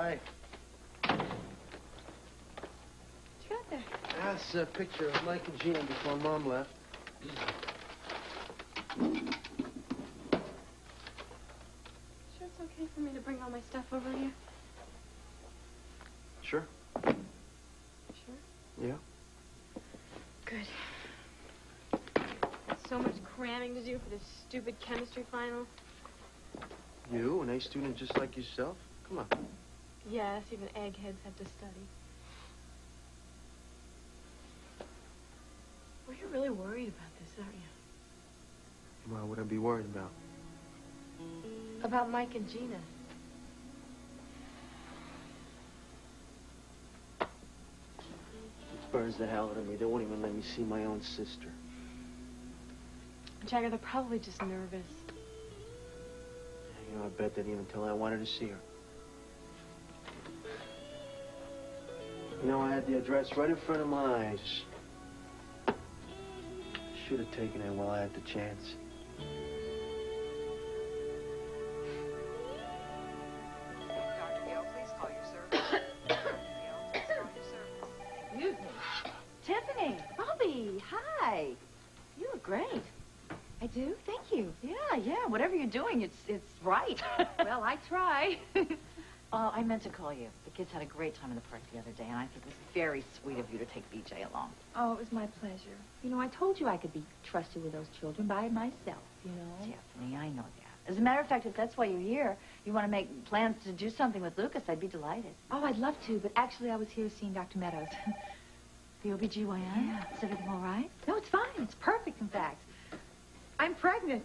Hi. What you got there? That's a picture of Mike and Gina before Mom left. Sure it's okay for me to bring all my stuff over here? Sure. Sure? Yeah. Good. So much cramming to do for this stupid chemistry final. You, an A student just like yourself? Come on. Yes, even eggheads have to study. Well, you're really worried about this, aren't you? Well, what would I be worried about? About Mike and Gina. It burns the hell out of me. They won't even let me see my own sister. Jagger, they're probably just nervous. You know, I bet they didn't even tell her I wanted to see her. You know, I had the address right in front of my eyes. Should have taken it while I had the chance. Dr. Gale, please call your service. Dr. Gale, please call your service. Excuse me. Tiffany, Bobby, hi. You look great. I do? Thank you. Yeah. Whatever you're doing, it's right. Well, I try. I meant to call you. The kids had a great time in the park the other day, and I think it was very sweet of you to take BJ along. Oh, it was my pleasure. You know, I told you I could be trusted with those children by myself, you know. Tiffany, I know that. As a matter of fact, if that's why you're here, you want to make plans to do something with Lucas, I'd be delighted. Oh, I'd love to, but actually I was here seeing Dr. Meadows. The OBGYN? Yeah. Is everything all right? No, it's fine. It's perfect, in fact. I'm pregnant.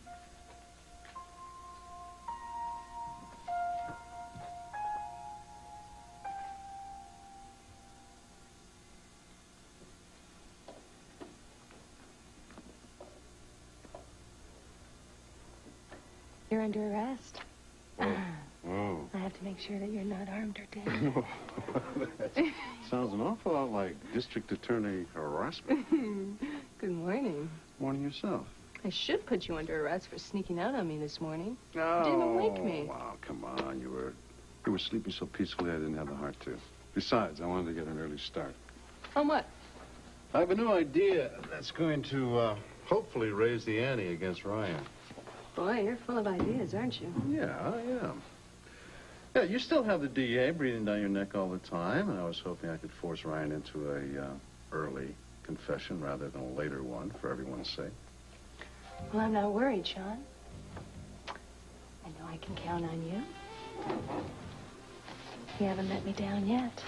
You're under arrest. Oh. I have to make sure that you're not armed or dead. That sounds an awful lot like district attorney harassment. Good morning. Morning yourself. I should put you under arrest for sneaking out on me this morning. Oh, You didn't even wake me. Wow, come on. You were sleeping so peacefully I didn't have the heart to. Besides, I wanted to get an early start. On what? I have a new idea that's going to hopefully raise the ante against Ryan. Boy, you're full of ideas, aren't you? Yeah, I am. Yeah, you still have the DA breathing down your neck all the time, and I was hoping I could force Ryan into a early confession rather than a later one, for everyone's sake. Well, I'm not worried, Sean. I know I can count on you. You haven't let me down yet.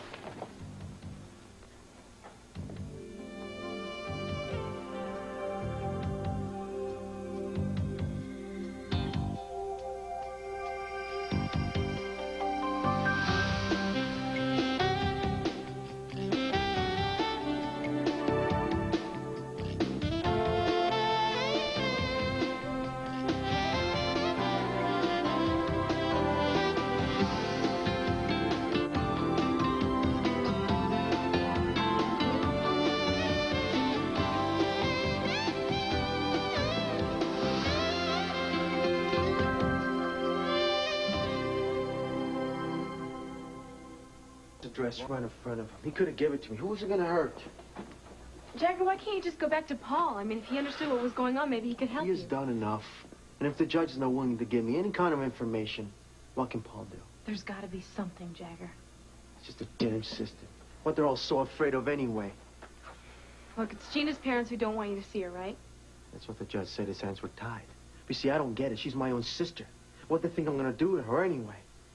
Dress right in front of him. He could have given it to me. Who was it going to hurt? Jagger, why can't you just go back to Paul? I mean, if he understood what was going on, maybe he could help He has you. done enough. And if the judge is not willing to give me any kind of information, what can Paul do? There's got to be something, Jagger. It's just a damn system. What they're all so afraid of anyway. Look, it's Gina's parents who don't want you to see her, right? That's what the judge said. His hands were tied. But you see, I don't get it. She's my own sister. What do they think I'm going to do to her anyway?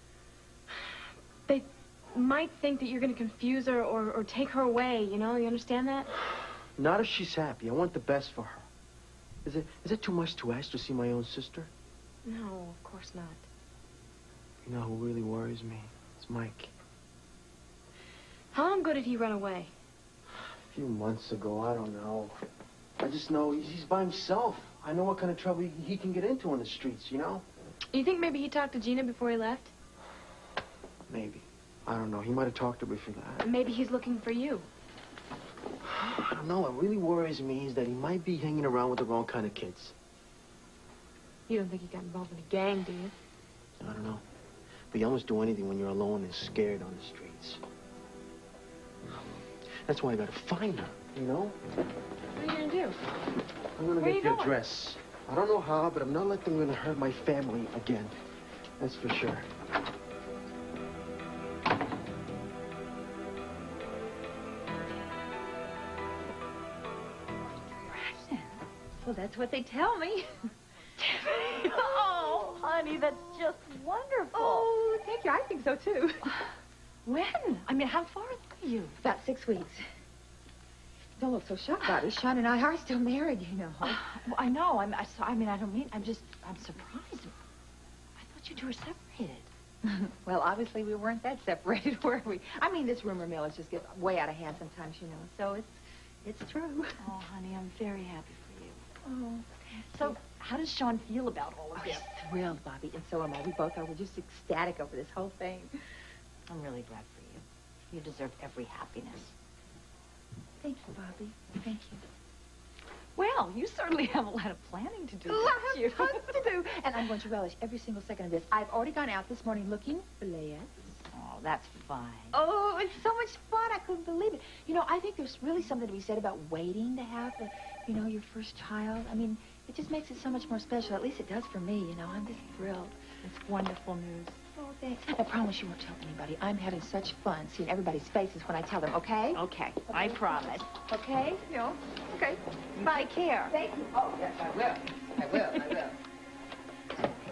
They might think that you're going to confuse her or take her away, you know? You understand that? Not if she's happy. I want the best for her. Is it too much to ask to see my own sister? No, of course not. You know who really worries me? It's Mike. How long ago did he run away? A few months ago, I don't know. I just know he's by himself. I know what kind of trouble he can get into on the streets, you know? You think maybe he talked to Gina before he left? Maybe. I don't know. He might have talked to her before that. Maybe he's looking for you. I don't know. What really worries me is that he might be hanging around with the wrong kind of kids. You don't think he got involved in a gang, do you? I don't know. But you almost do anything when you're alone and scared on the streets. That's why I gotta find her, you know? What are you gonna do? I'm gonna Where get you the going? address. I don't know how, but I'm not letting them hurt my family again. That's for sure. Well, that's what they tell me. Oh, honey, that's just wonderful. Oh, thank you. I think so, too. When? I mean, how far are you? About 6 weeks. Don't look so shocked, Bobby. Sean and I are still married, you know. Well, I know. I don't mean, I'm surprised. I thought you two were separated. Well, obviously we weren't that separated, were we? I mean, this rumor mill just gets way out of hand sometimes, you know. So it's true. Oh, honey, I'm very happy for you. Oh. So, how does Sean feel about all of this? He's thrilled, Bobby, and so am I. We both are. We're just ecstatic over this whole thing. I'm really glad for you. You deserve every happiness. Thank you, Bobby. Thank you. Well, you certainly have a lot of planning to do, Lots don't you? to do. And I'm going to relish every single second of this. I've already gone out this morning looking for Leia. Oh, that's fine. Oh, it's so much fun. I couldn't believe it. You know, I think there's really something to be said about waiting to have, your first child. I mean, it just makes it so much more special. At least it does for me, you know. I'm just thrilled. It's wonderful news. Oh, thanks. I promise you won't tell anybody. I'm having such fun seeing everybody's faces when I tell them, okay? Okay, I promise. Okay? You know? Okay. Bye. Take care. Thank you. Oh, yes, I will. I will.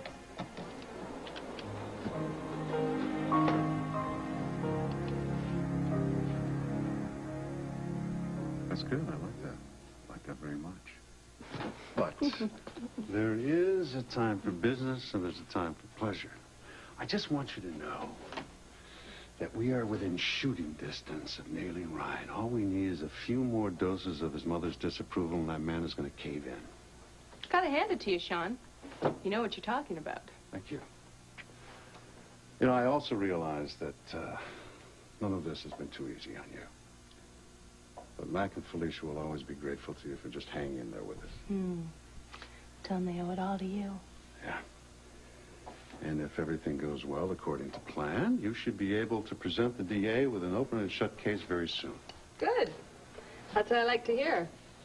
That's good. I like that. I like that very much. But there is a time for business and there's a time for pleasure. I just want you to know that we are within shooting distance of nailing Ryan. All we need is a few more doses of his mother's disapproval and that man is going to cave in. Gotta hand it to you, Sean. You know what you're talking about. Thank you. You know, I also realize that none of this has been too easy on you. But Mac and Felicia will always be grateful to you for just hanging in there with us. Tell them they owe it all to you. Yeah. And if everything goes well according to plan, you should be able to present the DA with an open and shut case very soon. Good. That's what I like to hear.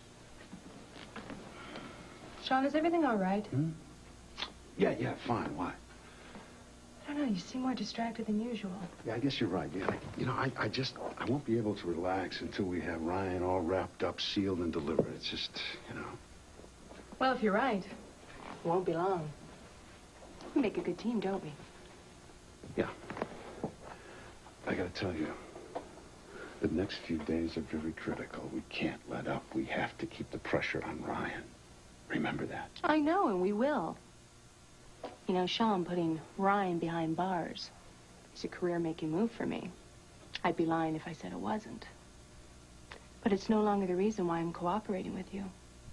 Sean, is everything all right? Yeah, fine. Why? I don't know. You seem more distracted than usual. Yeah, I guess you're right. Yeah, I won't be able to relax until we have Ryan all wrapped up, sealed, and delivered. It's just, Well, if you're right, it won't be long. We make a good team, don't we? Yeah. I gotta tell you, the next few days are very critical. We can't let up. We have to keep the pressure on Ryan. Remember that. I know, and we will. You know, Sean, putting Ryan behind bars is a career-making move for me. I'd be lying if I said it wasn't. But it's no longer the reason why I'm cooperating with you.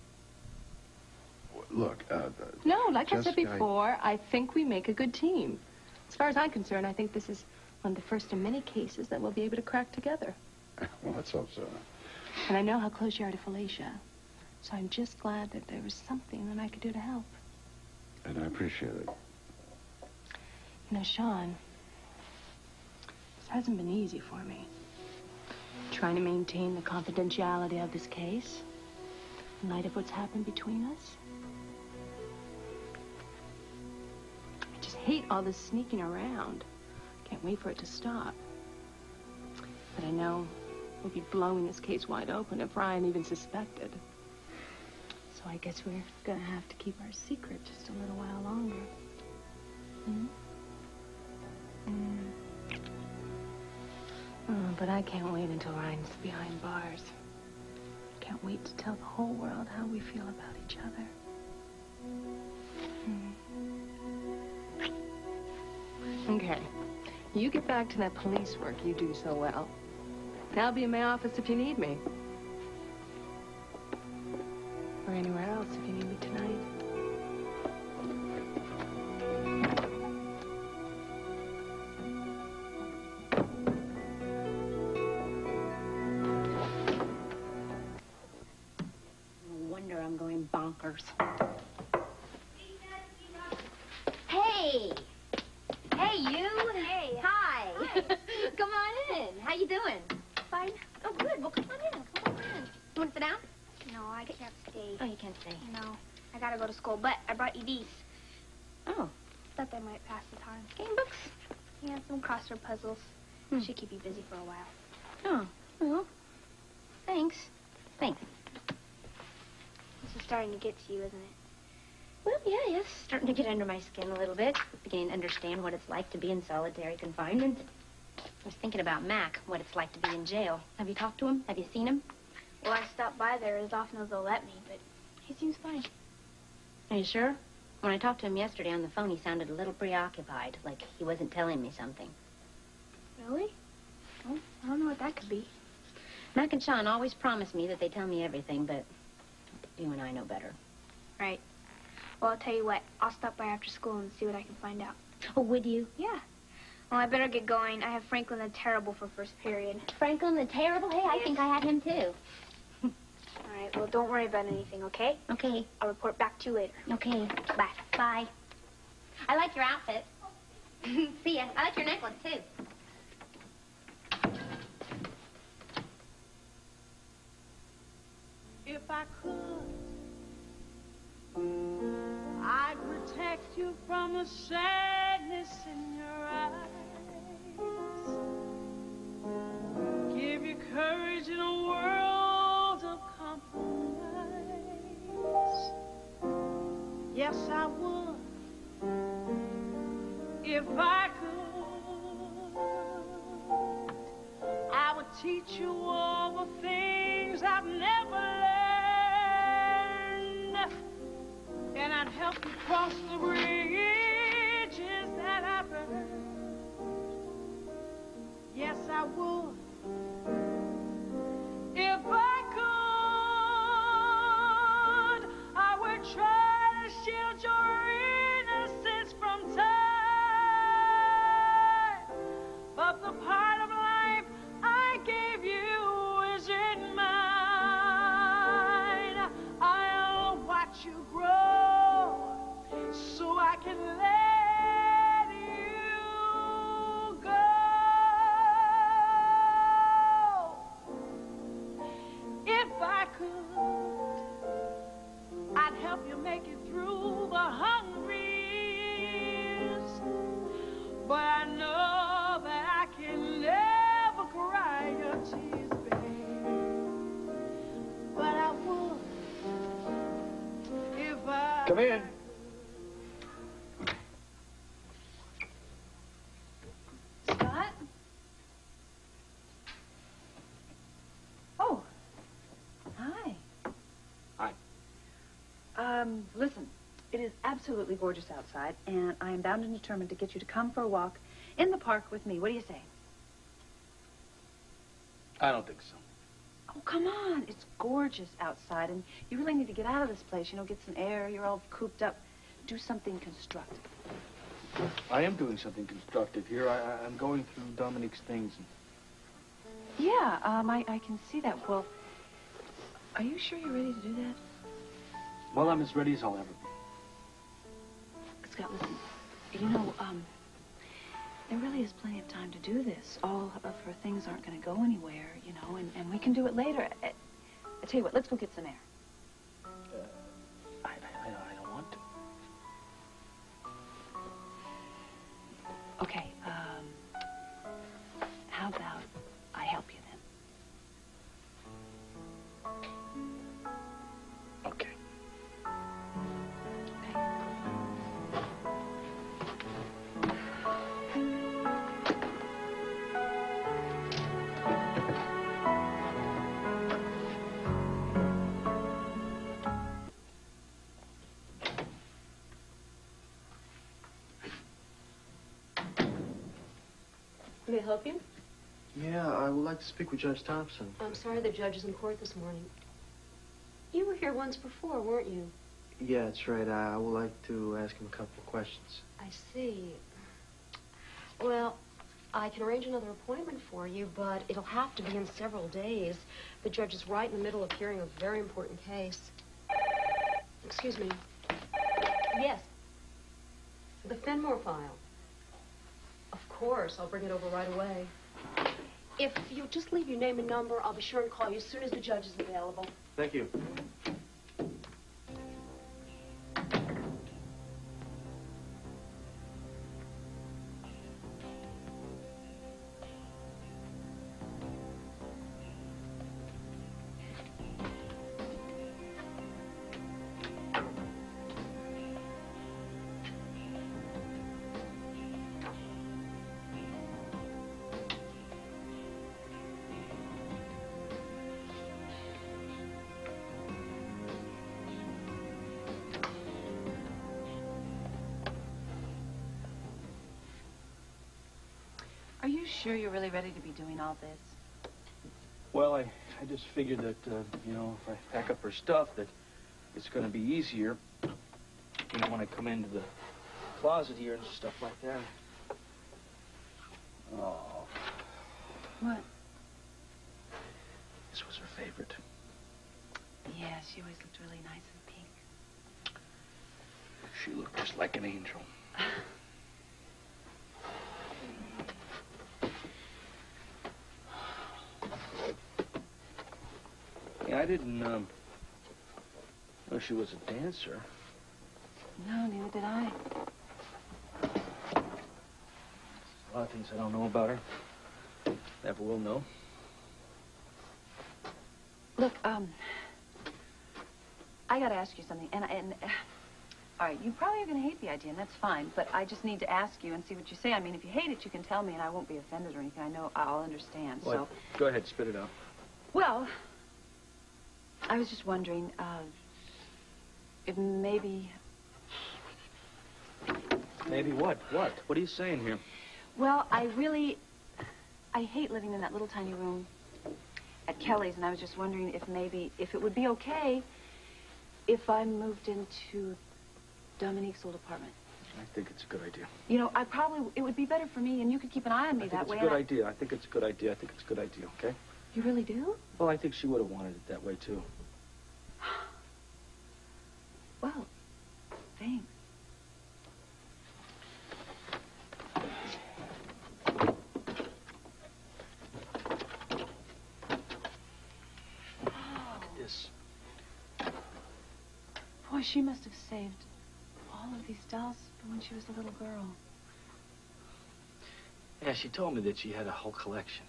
Look, No, like I said Jessica, before, I think we make a good team. As far as I'm concerned, I think this is one of the first in many cases that we'll be able to crack together. Well, let's hope so. And I know how close you are to Felicia. So I'm just glad that there was something that I could do to help. And I appreciate it. You know, Sean, this hasn't been easy for me. Trying to maintain the confidentiality of this case in light of what's happened between us. I just hate all this sneaking around. Can't wait for it to stop. But I know we'll be blowing this case wide open if Ryan even suspected. So I guess we're gonna have to keep our secret just a little while longer. But I can't wait until Ryan's behind bars. Can't wait to tell the whole world how we feel about each other. Okay. You get back to that police work you do so well. And I'll be in my office if you need me. Or anywhere else if you need me tonight. No wonder I'm going bonkers. Hey! Hey, you! say? No, I gotta go to school, but I brought you these. Oh, Thought they might pass the time. game books? Yeah, some crossword puzzles. Should keep you busy for a while. Oh, well, thanks. Thanks. This is starting to get to you, isn't it? Well, yeah, it's starting to get under my skin a little bit. Beginning to understand what it's like to be in solitary confinement. I was thinking about Mac, what it's like to be in jail. Have you talked to him? Have you seen him? Well, I stop by there as often as they'll let me, but he seems fine. Are you sure? When I talked to him yesterday on the phone, he sounded a little preoccupied, like he wasn't telling me something. Really? Well, I don't know what that could be. Mac and Sean always promise me that they tell me everything, but you and I know better. Right. Well, I'll tell you what. I'll stop by after school and see what I can find out. Oh, would you? Yeah. Well, I better get going. I have Franklin the Terrible for first period. Franklin the Terrible? Hey, I think I had him too. All right. Well, don't worry about anything, okay? Okay. I'll report back to you later. Okay. Bye. Bye. I like your outfit. See ya. I like your necklace, too. If I could, I'd protect you from the sadness in your eyes. Give you courage in a world of compromise. Yes, I would, if I could. I would teach you all the things I've never learned, and I'd help you cross the bridges that I burned. Yes, I would, if I could. I would try to shield your innocence from time, but the part of life I gave you isn't mine. I'll watch you grow so I can let you go. If I could, I'd help you make it through the hungry years, but I know that I can never cry your tears, babe. But I would if I... Come in. Scott? Oh. Hi. Hi. Listen, it is absolutely gorgeous outside, and I am bound and determined to get you to come for a walk in the park with me. What do you say? I don't think so. Oh, come on. It's gorgeous outside, and you really need to get out of this place, you know, get some air. You're all cooped up. Do something constructive. I am doing something constructive here. I'm going through Dominique's things. Yeah, I can see that. Well, are you sure you're ready to do that? Well, I'm as ready as I'll ever be. Scott, listen, you know, there really is plenty of time to do this. All of her things aren't going to go anywhere, you know, and we can do it later. I tell you what, let's go get some air. I don't want to. Okay, how about I help you then? Okay. May I help you? Yeah, I would like to speak with Judge Thompson. I'm sorry, the judge is in court this morning. You were here once before, weren't you? Yeah, that's right. I would like to ask him a couple of questions. I see. Well, I can arrange another appointment for you, but it'll have to be in several days. The judge is right in the middle of hearing a very important case. Excuse me. Yes. The Fenmore file. Of course, I'll bring it over right away. If you'll just leave your name and number, I'll be sure and call you as soon as the judge is available. Thank you. sure you're really ready to be doing all this? Well, I just figured that, you know, if I pack up her stuff, that it's going to be easier, you know, when I come into the closet here and stuff like that. Oh. What? This was her favorite. Yeah, she always looked really nice in pink. She looked just like an angel. Yeah, I didn't, know she was a dancer. No, neither did I. A lot of things I don't know about her. Never will know. Look, I gotta ask you something, and all right, you probably are gonna hate the idea, and that's fine, but I just need to ask you and see what you say. I mean, if you hate it, you can tell me, and I won't be offended or anything. I know I'll understand, Well, so... go ahead, spit it out. Well, I was just wondering, if maybe... Maybe what? What? What are you saying here? Well, I hate living in that little tiny room at Kelly's, and I was just wondering if it would be okay if I moved into Dominique's old apartment. I think it's a good idea. You know, it would be better for me, and you could keep an eye on me that way. I think it's a good idea. I think it's a good idea. I think it's a good idea, okay? You really do? Well, I think she would have wanted it that way, too. Well, thanks. This. Boy, she must have saved all of these dolls from when she was a little girl. Yeah, she told me that she had a whole collection.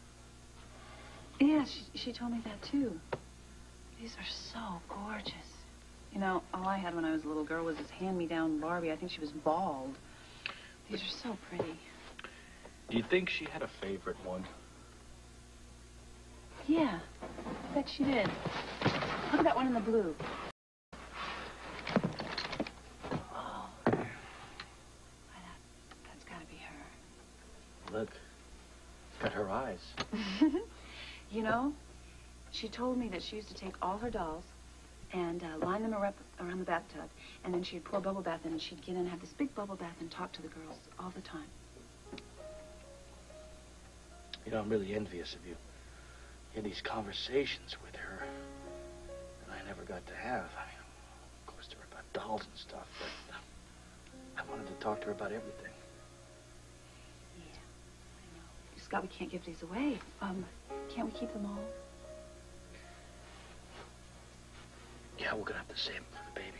Yeah, she told me that, too. These are so gorgeous. You know, all I had when I was a little girl was this hand-me-down Barbie. I think she was bald. These are so pretty. Do you think she had a favorite one? Yeah, I bet she did. Look at that one in the blue. Oh. That's gotta be her. Look, it's got her eyes. You know, she told me that she used to take all her dolls and line them around the bathtub, and then she'd pour a bubble bath in, and she'd get in and have this big bubble bath and talk to the girls all the time. You know, I'm really envious of you. You had these conversations with her that I never got to have. I mean, of course, there were about dolls and stuff, but I wanted to talk to her about everything. Yeah, I know. Scott, we can't give these away. Can't we keep them all? Yeah, we're gonna have to save them for the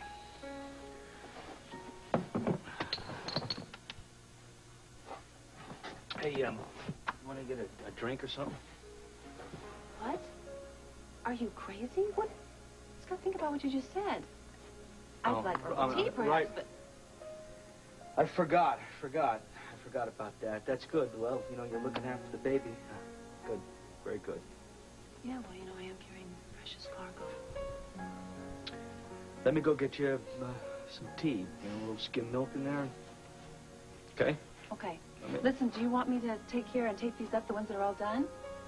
baby. Hey, you want to get a drink or something? What? Are you crazy? What? Scott, think about what you just said. I'd like tea, perhaps, right. but... I forgot about that. That's good. Well, you know, you're looking after the baby. Good. Very good. Yeah, well, you know, I am carrying precious cargo. Let me go get you some tea. You know, a little skim milk in there. Okay? Okay. Listen, do you want me to take care and tape these up, the ones that are all done?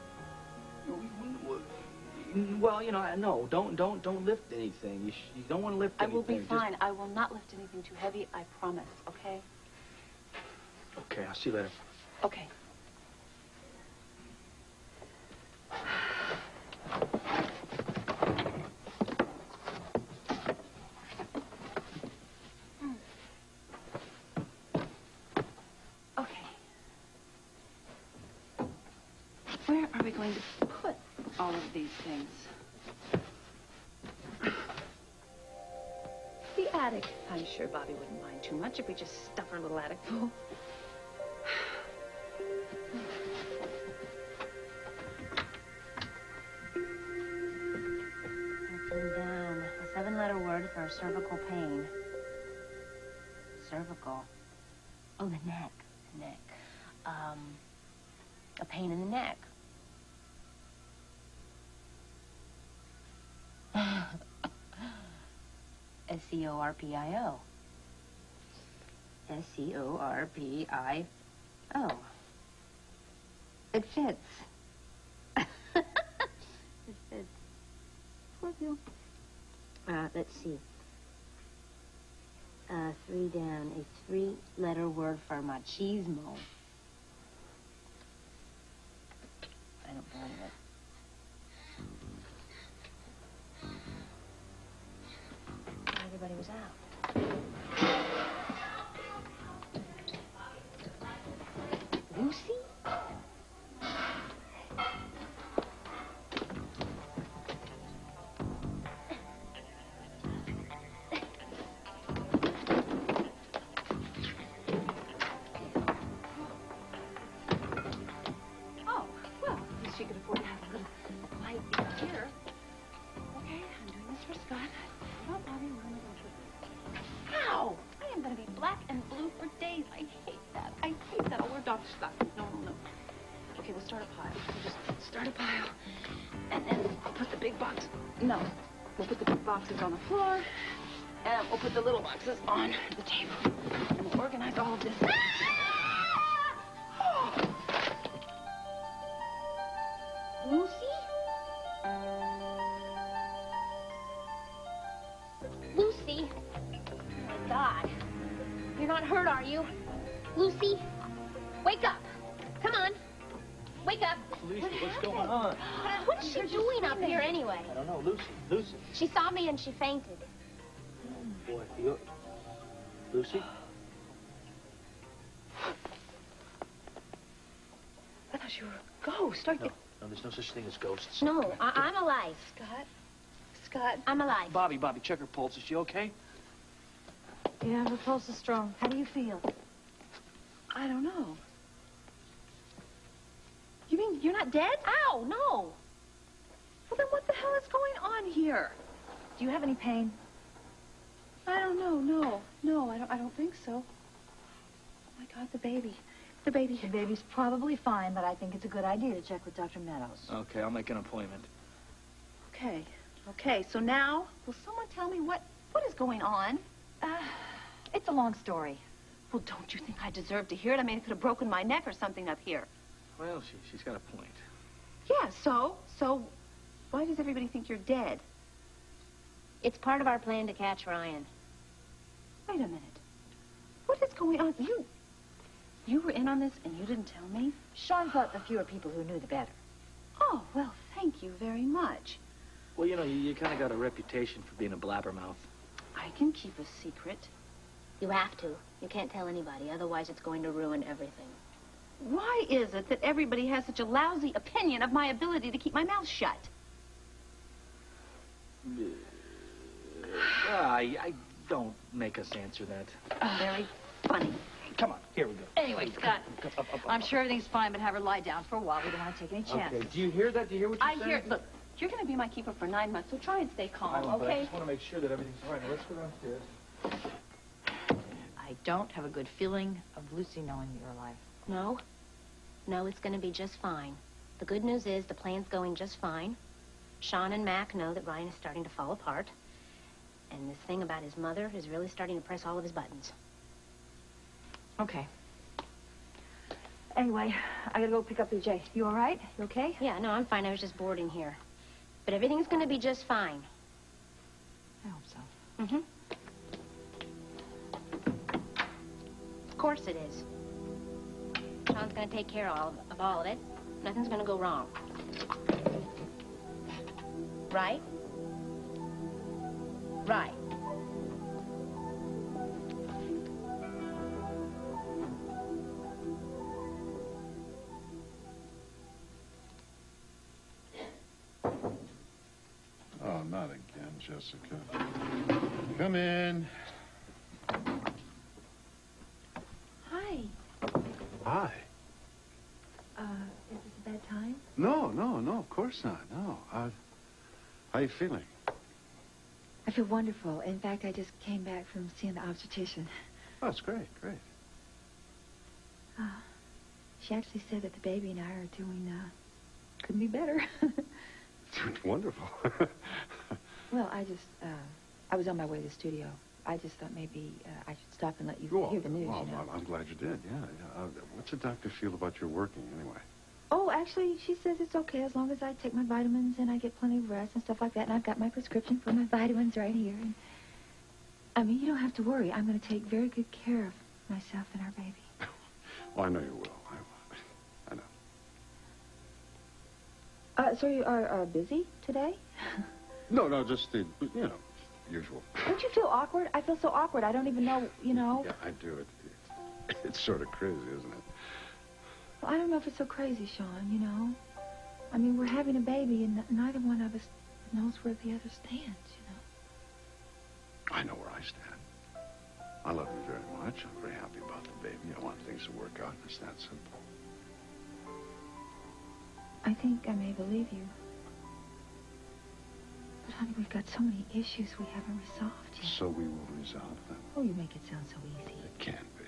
Well, you know, no, don't lift anything. You don't want to lift anything. I will be fine. I will not lift anything too heavy, I promise, okay? Okay, I'll see you later. Okay. Where are we going to put all of these things? The attic. I'm sure Bobby wouldn't mind too much if we just stuff our little attic full. Written down. A 7-letter word for cervical pain. Cervical. Oh, the neck. The neck. A pain in the neck. S-C-O-R-P-I-O. S-C-O-R-P-I-O. It fits. It fits. Poor you. Let's see. 3 down. A 3-letter word for machismo. I don't believe it. Everybody was out. Lucy? Oh, well, at least she could afford to have a little light in here. Okay, I'm doing this for Scott. Don't bother me. Ow! I am going to be black and blue for days. I hate that. I hate that. I'll wear Dr. Scott. No, no, no. Okay, we'll start a pile. We'll just start a pile. And then I'll put the big box. No. We'll put the big boxes on the floor. And we'll put the little boxes on the table. And we'll organize all of this. Lucy? Lucy? Oh, my God. You're not hurt, are you? Lucy? Wake up. Come on. Wake up. Lucy, what's going on? What is she doing up here anyway? I don't know. Lucy. Lucy. She saw me and she fainted. Boy, you... Lucy? I thought you were a ghost. Aren't No, you? no, there's no such thing as ghosts. No, I'm alive. Scott? I'm alive. Bobby, check her pulse. Is she okay? Yeah, her pulse is strong. How do you feel? I don't know. You mean you're not dead? Ow, no. Well, then what the hell is going on here? Do you have any pain? I don't know. No, I don't think so. Oh, my God, the baby. The baby. The baby's probably fine, but I think it's a good idea to check with Dr. Meadows. Okay, I'll make an appointment. Okay, so now, will someone tell me what is going on? It's a long story. Well, don't you think I deserve to hear it? I mean, it could have broken my neck or something up here. Well, she's got a point. Yeah, so why does everybody think you're dead? It's part of our plan to catch Ryan. Wait a minute. What is going on? You were in on this and you didn't tell me? Sean thought the fewer people who knew, the better. Oh, well, thank you very much. Well, you know, you kind of got a reputation for being a blabbermouth. I can keep a secret. You have to. You can't tell anybody, otherwise it's going to ruin everything. Why is it that everybody has such a lousy opinion of my ability to keep my mouth shut? I don't make us answer that. Very funny. Come on, here we go. Anyway, Scott, Up. I'm sure everything's fine, but have her lie down for a while. We don't want to take any chances. Okay, do you hear that? Do you hear what you're I saying? hear. Look, you're going to be my keeper for 9 months, so try and stay calm, I know, but I okay? just want to make sure that everything's all right. Now, let's go downstairs. I don't have a good feeling of Lucy knowing you're alive. No, it's going to be just fine. The good news is the plan's going just fine. Sean and Mac know that Ryan is starting to fall apart. And this thing about his mother is really starting to press all of his buttons. Okay. Anyway, I gotta go pick up BJ. You all right? You okay? Yeah, no, I'm fine. I was just bored in here. But everything's going to be just fine. I hope so. Mm-hmm. Of course it is. Sean's going to take care of all of it. Nothing's going to go wrong. Right? Right. Oh, not again, Jessica. Come in. Hi. Hi. Is this a bad time? No, of course not. No. How you feeling? I feel wonderful. In fact, I just came back from seeing the obstetrician. Oh, that's great. She actually said that the baby and I are doing, couldn't be better. Wonderful. Well, I was on my way to the studio. I just thought maybe I should stop and let you hear the news, well, you know. I'm glad you did, yeah. What's the doctor feel about your working, anyway? Oh, actually, she says it's okay as long as I take my vitamins and I get plenty of rest and stuff like that. And I've got my prescription for my vitamins right here. And, I mean, you don't have to worry. I'm going to take very good care of myself and our baby. Well, I know you will. I know. So you are busy today? No, just the, usual. Don't you feel awkward? I feel so awkward. I don't even know, Yeah, I do. It's sort of crazy, isn't it? Well, I don't know if it's so crazy, Sean, I mean, we're having a baby, and neither one of us knows where the other stands, I know where I stand. I love you very much. I'm very happy about the baby. I want things to work out. It's that simple. I think I may believe you. But, honey, we've got so many issues we haven't resolved yet. So we will resolve them. Oh, you make it sound so easy. It can be.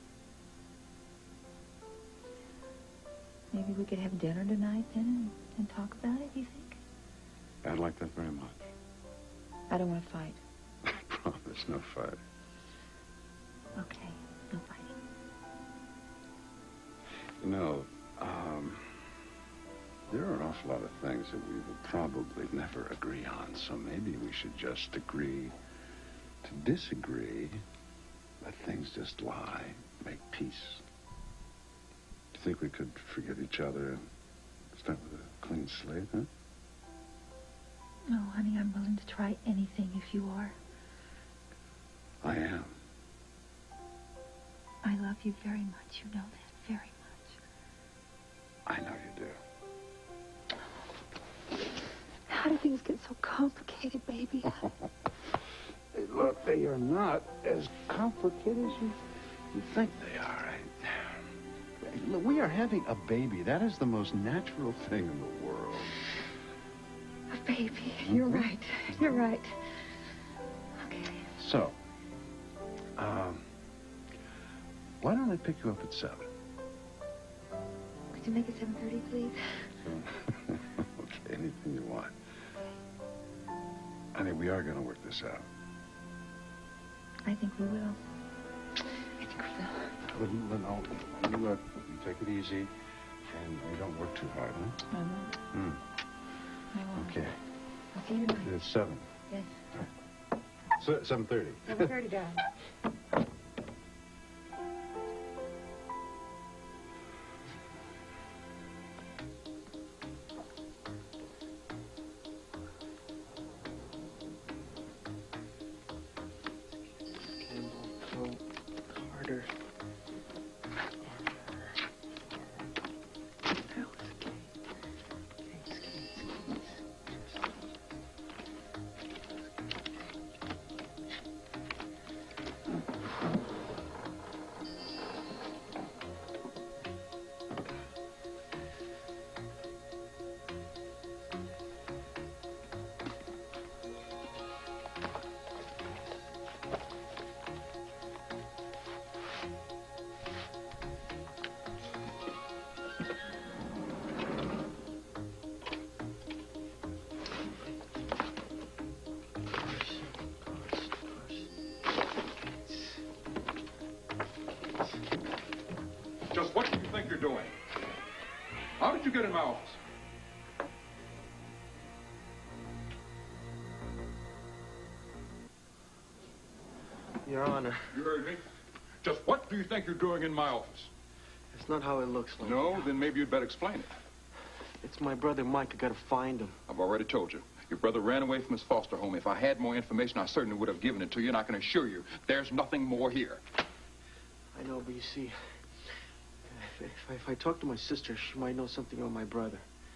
Maybe we could have dinner tonight then and talk about it, you think? I'd like that very much. I don't want to fight. I promise, no fight. Okay, no fighting. There are an awful lot of things that we will probably never agree on, so maybe we should just agree to disagree, let things just lie, make peace. Do you think we could forget each other and start with a clean slate, huh? No, honey, I'm willing to try anything if you are. I am. I love you very much. You know that very much. I know you do. How do things get so complicated, baby? Hey, look, they are not as complicated as you think they are. Look, we are having a baby. That is the most natural thing in the world. A baby. You're right. You're right. Okay. So, why don't I pick you up at 7? Could you make it 7:30, please? Okay, anything you want. Honey, we are going to work this out. I think we will. I think we will. No, you take it easy, and you don't work too hard, huh? I won't. I won't. Okay. I'll see you tonight. It's 7. Yes. So, 7:30. 7:30, darling. Carter. Just what do you think you're doing? How did you get in my office? Your Honor. You heard me. Just what do you think you're doing in my office? It's not how it looks like. No, then maybe you'd better explain it. It's my brother Mike. I gotta find him. I've already told you. Your brother ran away from his foster home. If I had more information, I certainly would have given it to you, and I can assure you there's nothing more here. I know, but you see, if I talk to my sister, she might know something about my brother.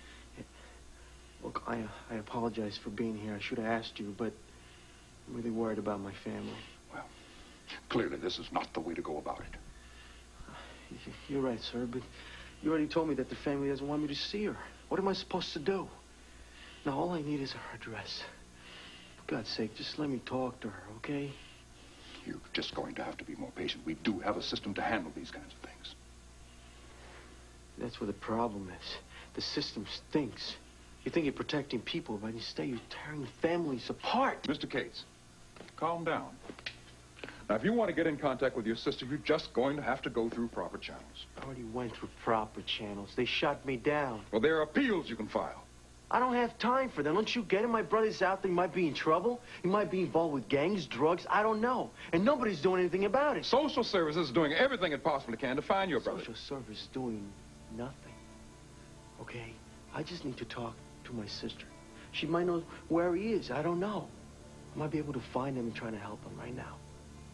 Look, I apologize for being here. I should have asked you, but I'm really worried about my family. Well, clearly this is not the way to go about it. You're right, sir, but you already told me that the family doesn't want me to see her. What am I supposed to do? Now, all I need is her address. For God's sake, just let me talk to her, okay? You're just going to have to be more patient. We do have a system to handle these kinds of things. That's where the problem is. The system stinks. You think you're protecting people, but instead you're tearing families apart. Mr. Cates, calm down. Now, if you want to get in contact with your sister, you're just going to have to go through proper channels. I already went through proper channels. They shut me down. Well, there are appeals you can file. I don't have time for them. Don't you get it? My brother's out there. He might be in trouble. He might be involved with gangs, drugs. I don't know. And nobody's doing anything about it. Social services is doing everything it possibly can to find your brother. Social service is doing nothing. Okay? I just need to talk to my sister. She might know where he is. I don't know. I might be able to find him and try to help him right now.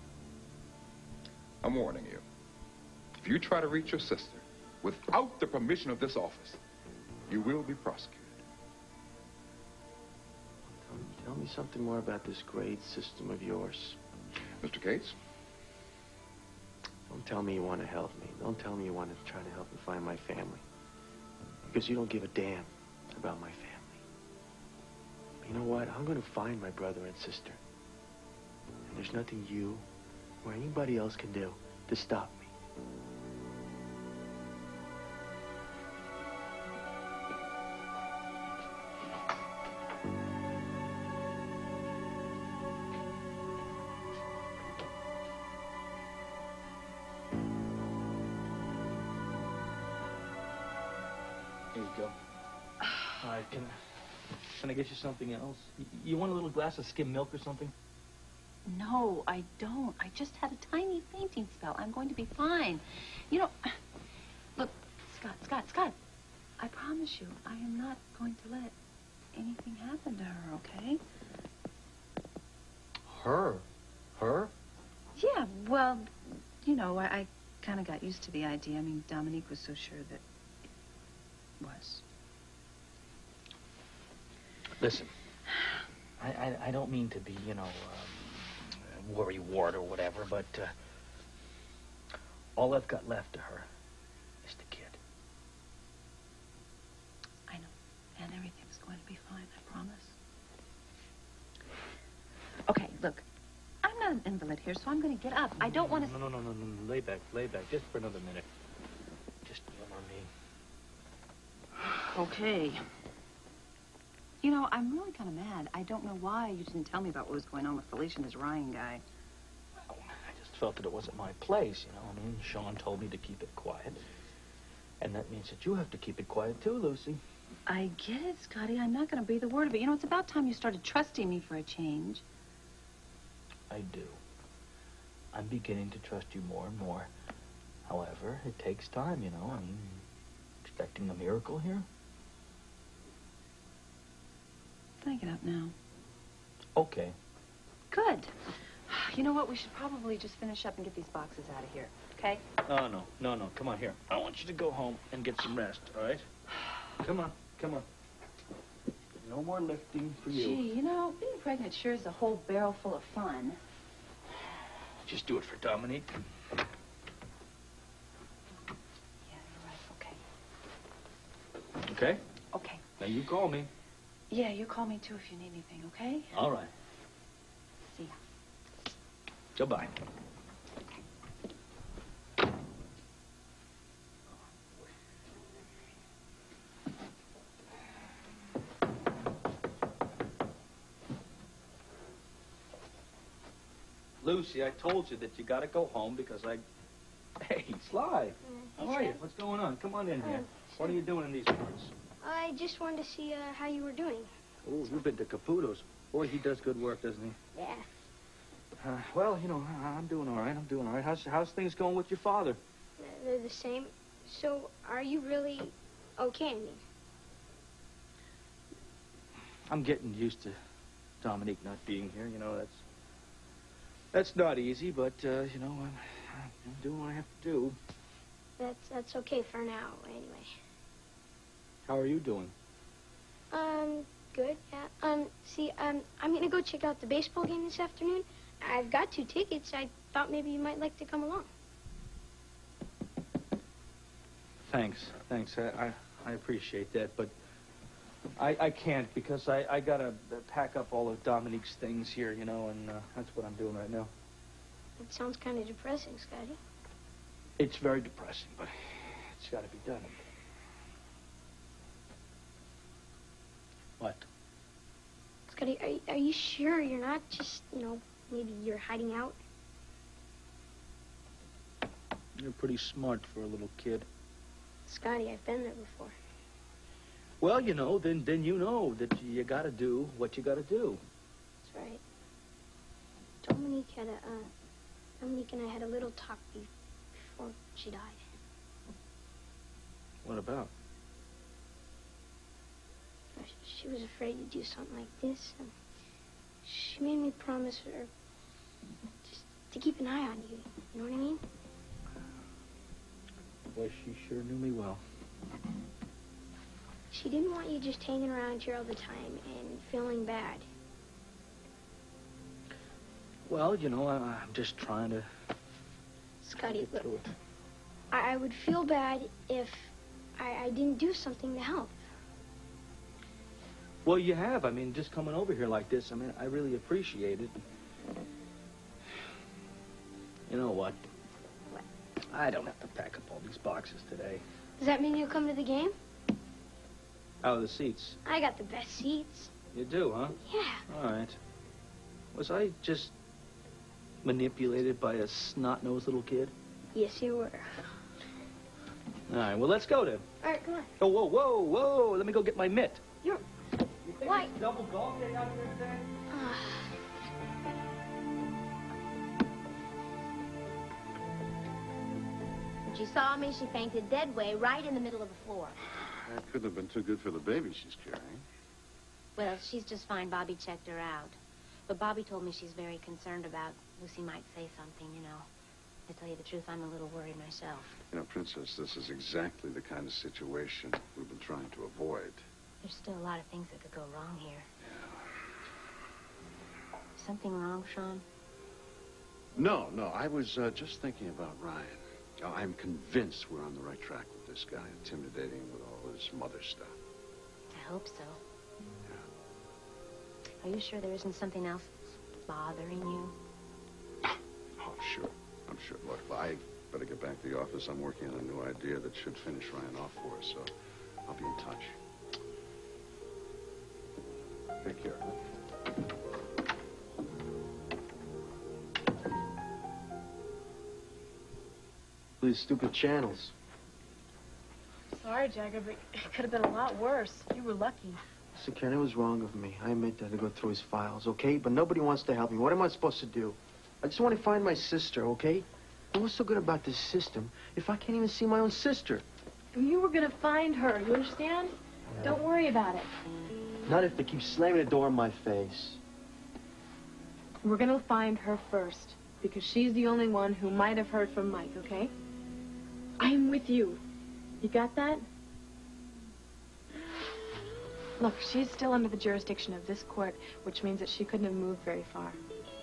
I'm warning you. If you try to reach your sister without the permission of this office, you will be prosecuted. Tell me something more about this grade system of yours. Mr. Cates? Don't tell me you want to help me. Don't tell me you want to try to help me find my family. Because you don't give a damn about my family. You know what? I'm going to find my brother and sister. And there's nothing you or anybody else can do to stop me. Here you go. All right, can I get you something else? You want a little glass of skim milk or something? No, I don't. I just had a tiny fainting spell. I'm going to be fine. You know, look, Scott, I promise you, I am not going to let anything happen to her, okay? Her? Yeah, well, you know, I kind of got used to the idea. I mean, Dominique was so sure that it was. Listen, I don't mean to be, you know, worrywart or whatever, but all I've got left to her is the kid. I know, and everything's going to be fine, I promise. Okay, look, I'm not an invalid here, so I'm going to get up. I don't want to... No, lay back, just for another minute. Just humor me. Okay. You know, I'm really kind of mad. I don't know why you didn't tell me about what was going on with Felicia and this Ryan guy. Well, I just felt that it wasn't my place, you know. I mean, Sean told me to keep it quiet. And that means that you have to keep it quiet too, Lucy. I get it, Scotty. I'm not going to breathe a word of it. You know, it's about time you started trusting me for a change. I do. I'm beginning to trust you more and more. However, it takes time, you know. I mean, expecting a miracle here. Can I get up now? Okay. Good. You know what? We should probably just finish up and get these boxes out of here, okay? No. Come on, here. I want you to go home and get some rest, all right? Come on. No more lifting for you. Gee, you know, being pregnant sure is a whole barrel full of fun. Just do it for Dominique. Yeah, you're right. Okay. Okay? Okay. Now you call me. Yeah, you call me too if you need anything, okay? All right. See ya. Goodbye. Lucy, I told you that you got to go home because I... Hey, Sly. How are you? What's going on? Come on in here. What are you doing in these parts? I just wanted to see how you were doing. Oh, you've been to Caputo's. Boy, he does good work, doesn't he? Yeah. Well, you know, I'm doing all right. How's things going with your father? They're the same. So, are you really okay? I mean, I'm getting used to Dominique not being here. You know, that's not easy, but, you know, I'm doing what I have to do. that's okay for now, anyway. How are you doing? Good, yeah. See, I'm gonna go check out the baseball game this afternoon. I've got 2 tickets. I thought maybe you might like to come along. Thanks. I appreciate that, but I can't because I gotta pack up all of Dominique's things here, you know, and that's what I'm doing right now. It sounds kind of depressing, Scotty. It's very depressing, but it's gotta be done. What? Scotty, are you sure you're not just, you know, maybe you're hiding out? You're pretty smart for a little kid. Scotty, I've been there before. Well, you know, then you know that you gotta do what you gotta do. That's right. Dominique and I had a little talk before she died. What about? She was afraid to do something like this. And she made me promise her just to keep an eye on you. You know what I mean? Boy, she sure knew me well. She didn't want you just hanging around here all the time and feeling bad. Well, you know, I'm just trying to Scotty, get look, through it. I would feel bad if I didn't do something to help. Well, you have. I mean, just coming over here like this, I mean, I really appreciate it. You know what? What? I don't have to pack up all these boxes today. Does that mean you'll come to the game? How are the seats? I got the best seats. You do, huh? Yeah. All right. Was I just manipulated by a snot-nosed little kid? Yes, you were. All right, well, let's go then. All right, come on. Oh, whoa, whoa, whoa. Let me go get my mitt. You're... You think Why? it's double dog day out here today? When she saw me, she fainted dead way right in the middle of the floor. That couldn't have been too good for the baby she's carrying. Well, she's just fine. Bobby checked her out. But Bobby told me she's very concerned about Lucy might say something, you know. To tell you the truth, I'm a little worried myself. You know, Princess, this is exactly the kind of situation we've been trying to avoid. There's still a lot of things that could go wrong here. Something wrong, Sean? No, I was just thinking about Ryan. I'm convinced we're on the right track with this guy, intimidating with all his mother stuff. I hope so. Are you sure there isn't something else that's bothering you? Oh, sure. I'm sure. Look, I better get back to the office. I'm working on a new idea that should finish Ryan off for us, so I'll be in touch. Take care. These stupid channels. Sorry, Jagger, but it could have been a lot worse. You were lucky. Listen, Karen, it was wrong of me. I admit that I had to go through his files, okay? But nobody wants to help me. What am I supposed to do? I just want to find my sister, okay? And what's so good about this system if I can't even see my own sister? You were gonna find her, you understand? Don't worry about it. Not if they keep slamming the door in my face. We're gonna find her first, because she's the only one who might have heard from Mike, okay? I'm with you. You got that? Look, she's still under the jurisdiction of this court, which means that she couldn't have moved very far.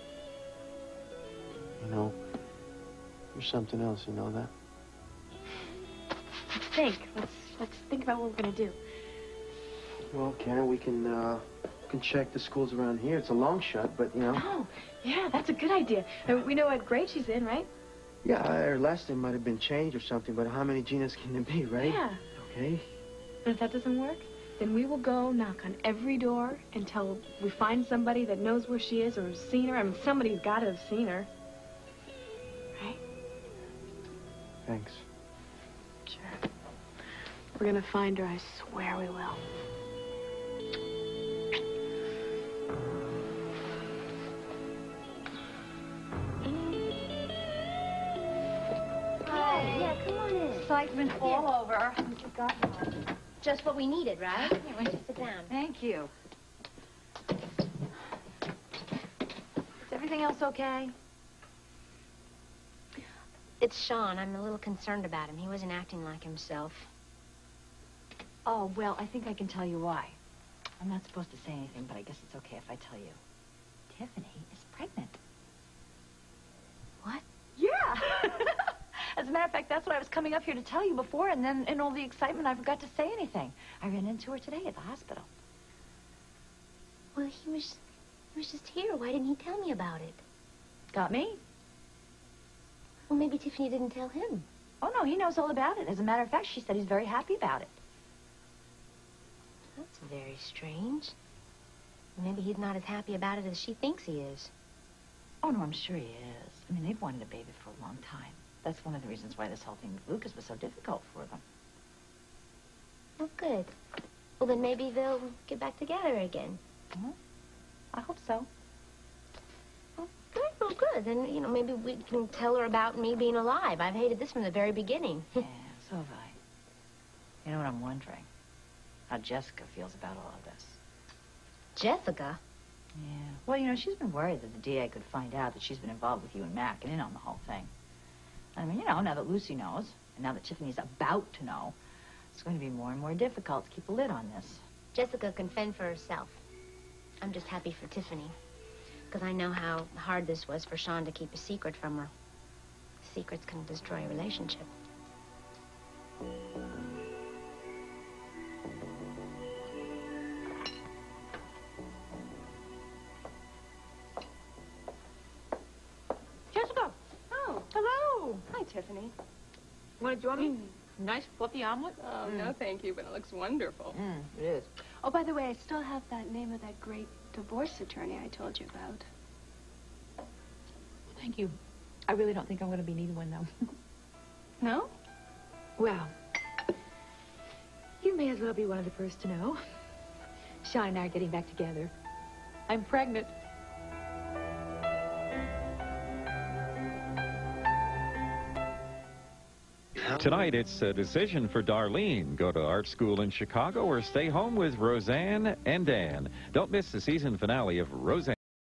You know, you're something else, you know that? Let's think about what we're gonna do. Well, Karen, we can check the schools around here. It's a long shot, but, you know. Oh, yeah, that's a good idea. We know what grade she's in, right? Yeah, her last name might have been changed or something, but how many Ginas can there be, right? Yeah. Okay. And if that doesn't work, then we will go knock on every door until we find somebody that knows where she is or has seen her. I mean, somebody's got to have seen her. Right? Thanks. Sure. We're going to find her, I swear we will. Yeah, come on in. Excitement all over. I've forgotten one. Just what we needed, right? Here, why don't you sit down? Thank you. Is everything else okay? It's Sean. I'm a little concerned about him. He wasn't acting like himself. Oh, well, I think I can tell you why. I'm not supposed to say anything, but I guess it's okay if I tell you. Tiffany is pregnant. What? Yeah. As a matter of fact, that's what I was coming up here to tell you before, and then in all the excitement, I forgot to say anything. I ran into her today at the hospital. Well, he was just here. Why didn't he tell me about it? Got me? Well, maybe Tiffany didn't tell him. Oh, no, he knows all about it. As a matter of fact, she said he's very happy about it. That's very strange. Maybe he's not as happy about it as she thinks he is. Oh, no, I'm sure he is. I mean, they've wanted a baby for a long time. That's one of the reasons why this whole thing with Lucas was so difficult for them. Oh, good. Well, then maybe they'll get back together again. I hope so. Good, well, good. Then, you know, maybe we can tell her about me being alive. I've hated this from the very beginning. Yeah, so have I. You know what I'm wondering? How Jessica feels about all of this. Jessica? Yeah. Well, you know, she's been worried that the DA could find out that she's been involved with you and Mac and in on the whole thing. I mean, you know, now that Lucy knows, and now that Tiffany's about to know, it's going to be more and more difficult to keep a lid on this. Jessica can fend for herself. I'm just happy for Tiffany. Because I know how hard this was for Sean to keep a secret from her. Secrets can destroy a relationship. Jessica! Oh. Hello! Hi, Tiffany. Want me? Nice fluffy omelet? Oh, no, thank you, but it looks wonderful. It is. Oh, by the way, I still have that name of that great divorce attorney I told you about. Thank you. I really don't think I'm going to be needing one, though. No? Well, you may as well be one of the first to know. Sean and I are getting back together. I'm pregnant. Tonight, it's a decision for Darlene. Go to art school in Chicago or stay home with Roseanne and Dan. Don't miss the season finale of Roseanne.